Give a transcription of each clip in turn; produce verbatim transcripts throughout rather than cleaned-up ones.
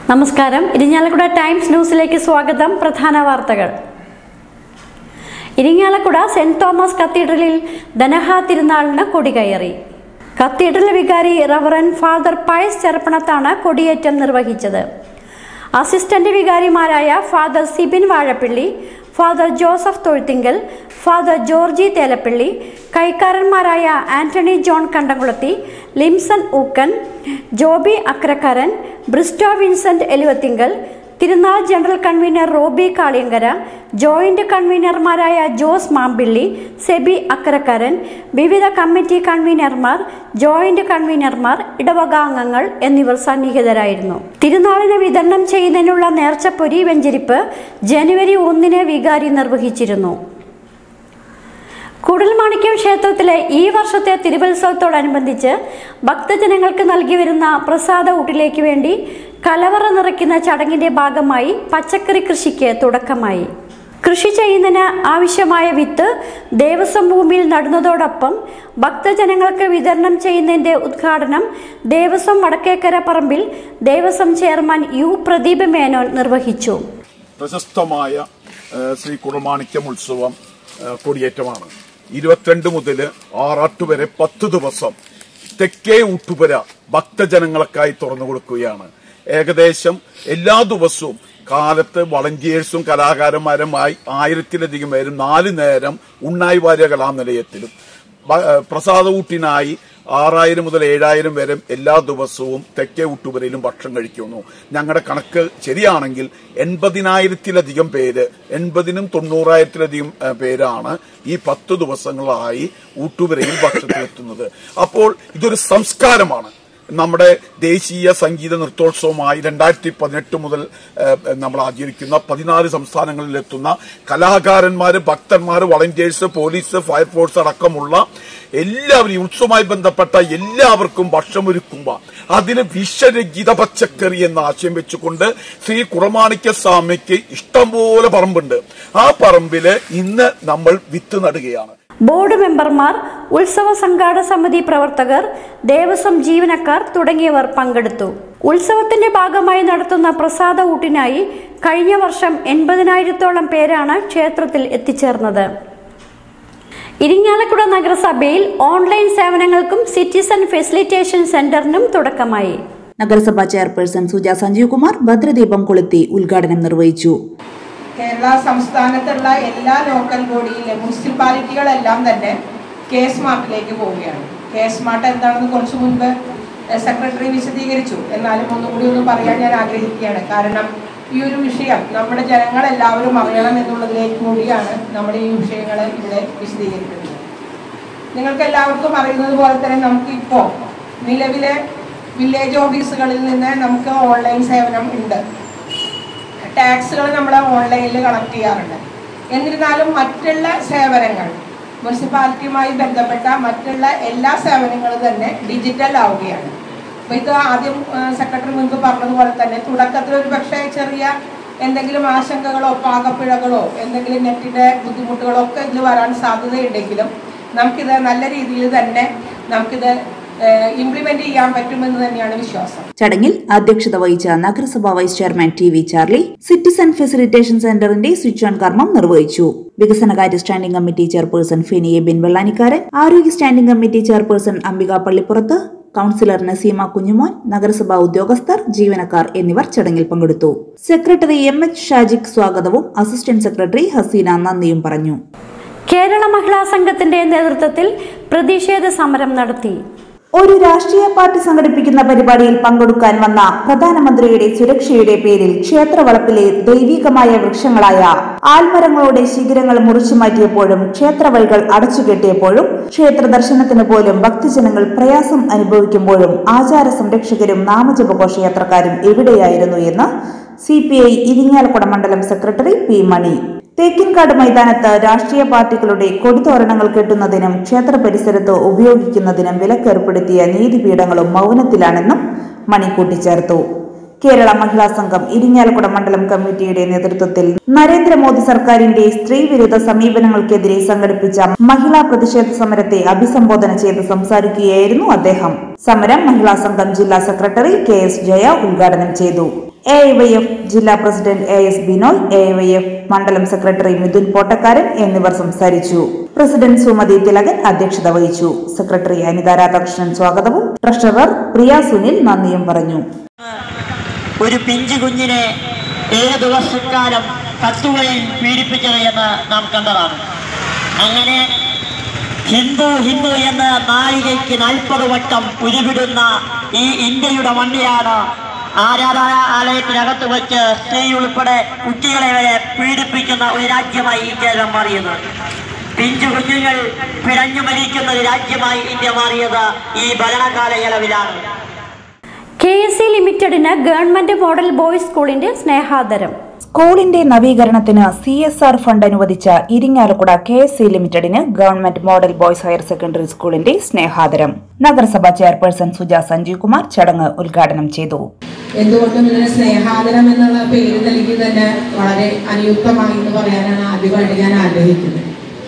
നമസ്കാരം. ഇരിങ്ങാലക്കുട ടൈംസ് ന്യൂസിലേക്ക് സ്വാഗതം. പ്രധാന വാർത്തകൾ. ഇരിങ്ങാലക്കുട സെന്റ് തോമസ് കത്തീഡ്രലിൽ ധനഹ തിരുനാളിന് കൊടികയറി. കത്തീഡ്രൽ വികാരി റവറൻ ഫാദർ പയസ് ചെറുപ്പണത്താണ് കൊടിയേറ്റം നിർവഹിച്ചത്. അസിസ്റ്റന്റ് വികാരിമാരായ father Sibin Vazhappilly, father Joseph Thozhuthinkal, father Georgy Thelappilly, കൈക്കാരന്മാരായ Antony John Kandamkulathi, Limson Ookkan, Joby Akrakkaran, Bristo Vincent Eluvathinkal, തിരുനാൾ general convener Roby Kaliyankara, joint കൺവീനർമാരായ ജോസ് മാമ്പിള്ളി, സെബി അക്കരക്കാരൻ, വിവിധ കമ്മിറ്റി കൺവീനർമാർ, ജോയിന്റ് കൺവീനർമാർ, ഇടവക അംഗങ്ങൾ എന്നിവർ സന്നിഹിതരായിരുന്നു. തിരുനാളിന് വിതരണം ചെയ്യുന്നതിനുള്ള നേർച്ചപ്പൊരി വെഞ്ചരിപ്പ് ജനുവരി ഒന്നിന് വികാരി നിർവഹിച്ചിരുന്നു. കൂടൽമാണിക്യം ക്ഷേത്രത്തിലെ ഈ വർഷത്തെ തിരുവത്സവത്തോടനുബന്ധിച്ച് ഭക്തജനങ്ങൾക്ക് നൽകി വരുന്ന പ്രസാദ ഊട്ടിലേക്ക് വേണ്ടി കലവറ നിറയ്ക്കുന്ന ചടങ്ങിന്റെ ഭാഗമായി പച്ചക്കറി കൃഷിക്ക് തുടക്കമായി. കൃഷി ചെയ്യുന്നതിന് ആവശ്യമായ വിത്ത് ദേവസ്വം ഭൂമിയിൽ നടുന്നതോടൊപ്പം ഭക്തജനങ്ങൾക്ക് വിതരണം ചെയ്യുന്നതിന്റെ ഉദ്ഘാടനം ദേവസ്വം വടക്കേക്കര പറമ്പിൽ ദേവസ്വം ചെയർമാൻ യു പ്രദീപ് മേനോൻ നിർവഹിച്ചു. പ്രശസ്തമായ ശ്രീ കുടൽമാണിക്യം ഉത്സവം കൊടിയേറ്റമാണ്. ഇരുപത്തിരണ്ട് മുതൽ ആറാട്ട് വരെ പത്ത് ദിവസം തെക്കേ ഊട്ടുപുര ഭക്തജനങ്ങൾക്കായി തുറന്നു കൊടുക്കുകയാണ്. ഏകദേശം എല്ലാ ദിവസവും കാലത്ത് വളണ്ടിയേഴ്സും കലാകാരന്മാരുമായി ആയിരത്തിലധികം പേരും നാല് നേരം ഉണ്ണായി വാര്യ കലാനിലയത്തിലും പ്രസാദ ഊട്ടിനായി ആറായിരം മുതൽ ഏഴായിരം വരെ എല്ലാ ദിവസവും തെക്കേ ഊട്ടുപുരയിലും ഭക്ഷണം കഴിക്കുന്നു. ഞങ്ങളുടെ കണക്ക് ശരിയാണെങ്കിൽ എൺപതിനായിരത്തിലധികം പേര് എൺപതിനും തൊണ്ണൂറായിരത്തിലധികം പേരാണ് ഈ പത്ത് ദിവസങ്ങളായി ഊട്ടുപുരയിൽ ഭക്ഷണത്തിലെത്തുന്നത്. അപ്പോൾ ഇതൊരു സംസ്കാരമാണ്. നമ്മുടെ ദേശീയ സംഗീത നൃത്തോത്സവമായി രണ്ടായിരത്തി പതിനെട്ട് മുതൽ നമ്മൾ ആചരിക്കുന്ന പതിനാല് സംസ്ഥാനങ്ങളിലെത്തുന്ന കലാകാരന്മാര്, ഭക്തന്മാര്, വളണ്ടിയേഴ്സ്, പോലീസ്, ഫയർഫോഴ്സ് അടക്കമുള്ള എല്ലാവരും ഉത്സവവുമായി ബന്ധപ്പെട്ട എല്ലാവർക്കും ഭക്ഷണമൊരുക്കുമ്പോൾ അതിന് വിഷരഹിത പച്ചക്കറി എന്ന ആശയം വെച്ചുകൊണ്ട് ശ്രീ കുടൽമാണിക്യ സ്വാമിക്ക് ഇഷ്ടംപോലെ പറമ്പുണ്ട്. ആ പറമ്പില് ഇന്ന് നമ്മൾ വിത്ത് നടുകയാണ്. ബോർഡ് മെമ്പർമാർ, ഉത്സവ സംഘാടക സമിതി പ്രവർത്തകർ, ദേവസ്വം ജീവനക്കാർ തുടങ്ങിയവർ പങ്കെടുത്തു. ഉത്സവത്തിന്റെ ഭാഗമായി നടത്തുന്ന പ്രസാദ ഊട്ടിനായി കഴിഞ്ഞ വർഷം എൺപതിനായിരത്തോളം പേരാണ് ക്ഷേത്രത്തിൽ എത്തിച്ചേർന്നത്. ഇരിങ്ങാലക്കുട നഗരസഭയിൽ ഓൺലൈൻ സേവനങ്ങൾക്കും സിറ്റിസൺ ഫെസിലിറ്റേഷൻ സെന്ററിനും തുടക്കമായി. നഗരസഭാ ചെയർപേഴ്സൺ സുജ സഞ്ജീവ് കുമാർ ഭദ്രദീപം കൊളുത്തി ഉദ്ഘാടനം നിർവഹിച്ചു. കേരള സംസ്ഥാനത്തുള്ള എല്ലാ ലോക്കൽ ബോഡിയിലെ മുനിസിപ്പാലിറ്റികളെല്ലാം തന്നെ കെ സ്മാർട്ടിലേക്ക് പോവുകയാണ്. കെ സ്മാർട്ട് എന്താണെന്ന് കുറച്ചു മുൻപ് സെക്രട്ടറി വിശദീകരിച്ചു. എന്നാലും ഒന്നുകൂടി ഒന്ന് പറയാൻ ഞാൻ ആഗ്രഹിക്കുകയാണ്. കാരണം ഈ ഒരു വിഷയം നമ്മുടെ ജനങ്ങളെല്ലാവരും അറിയണം എന്നുള്ളതിലേക്ക് കൂടിയാണ് നമ്മൾ ഈ വിഷയങ്ങൾ ഇവിടെ വിശദീകരിക്കുന്നത്. നിങ്ങൾക്ക് എല്ലാവർക്കും അറിയുന്നത് പോലെ തന്നെ നമുക്കിപ്പോൾ നിലവിലെ വില്ലേജ് ഓഫീസുകളിൽ നിന്ന് നമുക്ക് ഓൺലൈൻ സേവനം ഉണ്ട്. ടാക്സുകൾ നമ്മൾ ഓൺലൈനിൽ കളക്ട് ചെയ്യാറുണ്ട്. എന്നിരുന്നാലും മറ്റുള്ള സേവനങ്ങൾ, മുനിസിപ്പാലിറ്റിയുമായി ബന്ധപ്പെട്ട മറ്റുള്ള എല്ലാ സേവനങ്ങളും തന്നെ ഡിജിറ്റൽ ആവുകയാണ്. അപ്പോൾ ഇത് ആദ്യം സെക്രട്ടറി മുൻപ് പറഞ്ഞതുപോലെ തന്നെ തുടക്കത്തിൽ ഒരു പക്ഷേ ചെറിയ എന്തെങ്കിലും ആശങ്കകളോ പാകപ്പിഴകളോ എന്തെങ്കിലും നെറ്റിൻ്റെ ബുദ്ധിമുട്ടുകളോ ഒക്കെ ഇതിൽ വരാൻ സാധ്യതയുണ്ടെങ്കിലും നമുക്കിത് നല്ല രീതിയിൽ തന്നെ നമുക്കിത് ഇംപ്ലിമെന്റ് ചെയ്യാൻ പറ്റുമെന്ന് തന്നെയാണ് വിശ്വാസം. ചടങ്ങിൽ അധ്യക്ഷത വഹിച്ച നഗരസഭാ vice chairman T V Charlie citizen facilitation സെന്ററിന്റെ സ്വിച്ച് ഓൺ കർമ്മം നിർവഹിച്ചു. വികസനകാര്യ standing committee chairperson Feni Ebin Vellanikkaran, ആരോഗ്യ standing committee chairperson Ambika Pallippurath, councillor Naseema Kunjumon, നഗരസഭാ ഉദ്യോഗസ്ഥർ, ജീവനക്കാർ എന്നിവർ ചടങ്ങിൽ പങ്കെടുത്തു. സെക്രട്ടറി എം എച്ച് ഷാജിക് സ്വാഗതവും അസിസ്റ്റന്റ് സെക്രട്ടറി ഹസീന നന്ദിയും പറഞ്ഞു. കേരള മഹിളാ സംഘത്തിന്റെ നേതൃത്വത്തിൽ പ്രതിഷേധ സമരം നടത്തി. ഒരു രാഷ്ട്രീയ പാർട്ടി സംഘടിപ്പിക്കുന്ന പരിപാടിയിൽ പങ്കെടുക്കാൻ വന്ന പ്രധാനമന്ത്രിയുടെ സുരക്ഷയുടെ പേരിൽ ക്ഷേത്രവളപ്പിലെ ദൈവികമായ വൃക്ഷങ്ങളായ ആൽമരങ്ങളുടെ ശിഖരങ്ങൾ മുറിച്ചു മാറ്റിയപ്പോഴും ക്ഷേത്രവഴികൾ അടച്ചുകെട്ടിയപ്പോഴും ക്ഷേത്ര ദർശനത്തിന് പോലും ഭക്തജനങ്ങൾ പ്രയാസം അനുഭവിക്കുമ്പോഴും ആചാര സംരക്ഷകരും നാമജപഘോഷയാത്രക്കാരും എവിടെയായിരുന്നു എന്ന് സി പി ഐ ഇരിങ്ങാലക്കുട മണ്ഡലം സെക്രട്ടറി പി മണി. തേക്കിൻകാട് മൈതാനത്ത് രാഷ്ട്രീയ പാർട്ടികളുടെ കൊടിതോരണങ്ങൾ കെട്ടുന്നതിനും ക്ഷേത്ര പരിസരത്ത് ഉപയോഗിക്കുന്നതിനും വിലക്കേർപ്പെടുത്തിയ നീതിപീഠങ്ങളും മൗനത്തിലാണെന്നും മണി കൂട്ടിച്ചേർത്തു. കേരള മഹിളാ സംഘം ഇരിങ്ങാലക്കുട മണ്ഡലം കമ്മിറ്റിയുടെ നേതൃത്വത്തിൽ നരേന്ദ്രമോദി സർക്കാരിന്റെ സ്ത്രീവിരുദ്ധ സമീപനങ്ങൾക്കെതിരെ സംഘടിപ്പിച്ച മഹിളാ പ്രതിഷേധ സമരത്തെ അഭിസംബോധന ചെയ്ത് സംസാരിക്കുകയായിരുന്നു അദ്ദേഹം. സമരം മഹിളാ സംഘം ജില്ലാ സെക്രട്ടറി കെ എസ് ജയ ഉദ്ഘാടനം ചെയ്തു. എ ഐ വൈ എഫ് ജില്ലാ president A S Binoy, A I Y F മണ്ഡലം സെക്രട്ടറി മിഥുൻ പോട്ടക്കാരൻ എന്നിവർ സംസാരിച്ചു. പ്രസിഡന്റ് സുമതി തിലകൻ അധ്യക്ഷത വഹിച്ചു. സെക്രട്ടറി അനിത രാധാകൃഷ്ണൻ സ്വാഗതവും ട്രഷറർ പ്രിയ സുനിൽ നന്ദിയും പറഞ്ഞു. ഒരു പിഞ്ചു കുഞ്ഞിനെ ഏഴ് ദിവസക്കാലം കത്തുകളിൽ പീഡിപ്പിച്ചത് എന്ന് നാം കണ്ടതാണ്. അങ്ങനെ ഹിന്ദു ഹിന്ദു എന്ന നാഴികയ്ക്ക് നാൽപ്പത് വട്ടം ഉരുവിടുന്ന ഈ ഇന്ത്യയുടെ മണ്ണിലാണ് ആരാധനാലയത്തിനകത്ത് വെച്ച് സ്ത്രീ ഉൾപ്പെടെ കുട്ടികളെ വരെ പീഡിപ്പിക്കുന്ന ഒരു രാജ്യമായി ഇന്ത്യ മാറിയത്. പിഞ്ചു കുഞ്ഞുങ്ങൾ പിഴഞ്ഞു മരിക്കുന്ന ഒരു രാജ്യമായി ഇന്ത്യ മാറിയത് ഈ ഭരണകാലയളവിലാണ്. കെ എസ് സി ലിമിറ്റഡിന് ഗവൺമെന്റ് മോഡൽ ബോയ്സ് സ്കൂളിന്റെ സ്നേഹാദരം. സ്കൂളിന്റെ നവീകരണത്തിന് സി എസ് ആർ ഫണ്ട് അനുവദിച്ച ഇരിങ്ങാലക്കുട കെ എസ് സി ലിമിറ്റഡിന് government model boys higher secondary സ്കൂളിന്റെ സ്നേഹാദരം. നഗരസഭാ ചെയർപേഴ്സൺ സുജ സഞ്ജീവ് കുമാർ ചടങ്ങ് ഉദ്ഘാടനം ചെയ്തു. എന്തുകൊണ്ടും ഇതിന് സ്നേഹാദരം എന്നുള്ള പേര് നൽകി തന്നെ വളരെ അനുയുക്തമായി എന്ന് പറയാനാണ് ആദ്യമായിട്ട് ഞാൻ ആഗ്രഹിക്കുന്നത്.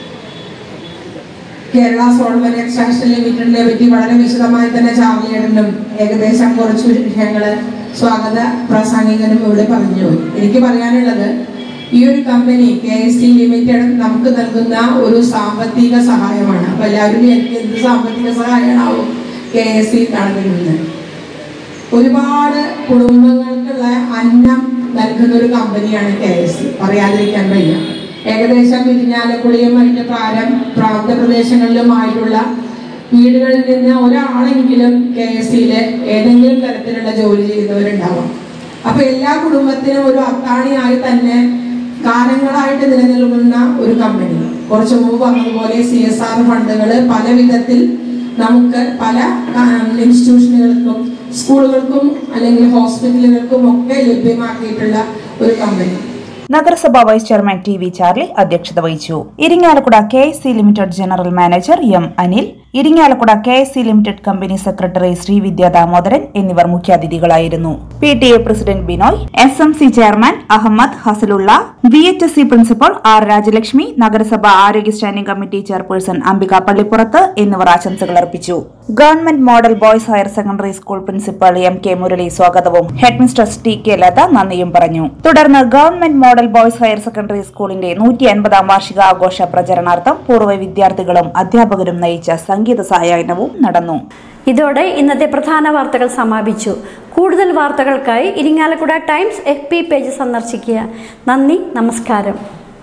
കേരള സോൾവെന്റ് എക്സ്ട്രാക്ഷൻ ലിമിറ്റഡിനെ പറ്റി വളരെ വിശദമായി തന്നെ ചാർലിയേടനും ഏകദേശം കുറച്ച് വിഷയങ്ങൾ സ്വാഗത പ്രാസംഗികനും ഇവിടെ പറഞ്ഞു. എനിക്ക് പറയാനുള്ളത്, ഈ ഒരു company K S C limited നമുക്ക് നൽകുന്ന ഒരു സാമ്പത്തിക സഹായമാണ്. അപ്പൊ എല്ലാവരും എനിക്ക് എന്ത് സാമ്പത്തിക സഹായമാണാവും കെ എസ് സി നടന്നിരുന്നത്. ഒരുപാട് കുടുംബങ്ങൾക്കുള്ള അന്നം നൽകുന്ന ഒരു കമ്പനിയാണ് കെ എസ് സി, പറയാതിരിക്കാൻ വയ്യ. ഏകദേശം ഇരിഞ്ഞാലക്കുടയും മറ്റ് പ്രാരം പ്രാന്തപ്രദേശങ്ങളിലുമായിട്ടുള്ള വീടുകളിൽ നിന്ന് ഒരാളെങ്കിലും കെ എസ് സിയില് ഏതെങ്കിലും തരത്തിലുള്ള ജോലി ചെയ്യുന്നവരുണ്ടാവാം. അപ്പൊ എല്ലാ കുടുംബത്തിനും ഒരു അത്താണിയായി തന്നെ കാലങ്ങളായിട്ട് നിലനിൽക്കുന്ന ഒരു കമ്പനി. കുറച്ചു മുമ്പ് പറഞ്ഞതുപോലെ സി എസ് ആർ ഫണ്ടുകൾ പല വിധത്തിൽ നമുക്ക് പല ഇൻസ്റ്റിറ്റ്യൂഷനുകൾക്കും സ്കൂളുകൾക്കും അല്ലെങ്കിൽ ഹോസ്പിറ്റലുകൾക്കും ഒക്കെ ലഭ്യമാക്കിയിട്ടുള്ള ഒരു കമ്പനി. നഗരസഭാ vice chairman T V Charlie അധ്യക്ഷത വഹിച്ചു. Irinjalakuda K S C limited general manager M Anil, Irinjalakuda K S C limited company secretary Sreevidya Damodaran എന്നിവർ മുഖ്യാതിഥികളായിരുന്നു. P T A president Binoy, S M C chairman Ahammed Hasalulla, V H S C principal R Rajalakshmi, നഗരസഭ ആരോഗ്യ standing committee chairperson Ambika Pallippurath എന്നിവർ ആശംസകൾ അർപ്പിച്ചു. Government model boys higher secondary school principal M K Murali സ്വാഗതവും headmistress T K Latha നന്ദിയും പറഞ്ഞു. തുടർന്ന് government model boys higher secondary സ്കൂളിന്റെ നൂറ്റി അൻപതാം വാർഷിക ആഘോഷ പ്രചരണാർത്ഥം പൂർവ്വ വിദ്യാർത്ഥികളും അധ്യാപകരും നയിച്ച സംഗീത സായാഹ്നവും നടന്നു. ഇതോടെ ഇന്നത്തെ പ്രധാന വാർത്തകൾ സമാപിച്ചു. കൂടുതൽ വാർത്തകൾക്കായി Irinjalakuda times F B page സന്ദർശിക്കുക. നന്ദി, നമസ്കാരം.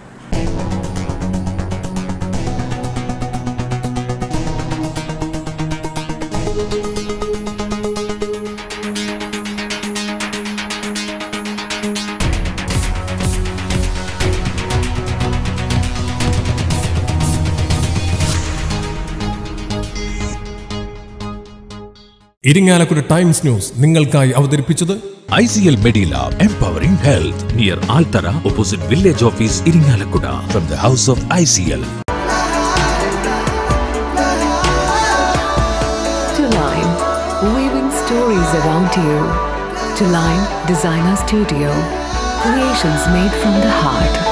ഇരിങ്ങാലക്കുട ടൈംസ് ന്യൂസ് നിങ്ങൾക്കായി അവതരിപ്പിച്ചത് I C L Medilab, empowering health, near Altara, opposite Village Office, Iringalakkuda, from the House of I C L. To Line, weaving stories around you. To Line Designer Studio, creations made from the heart.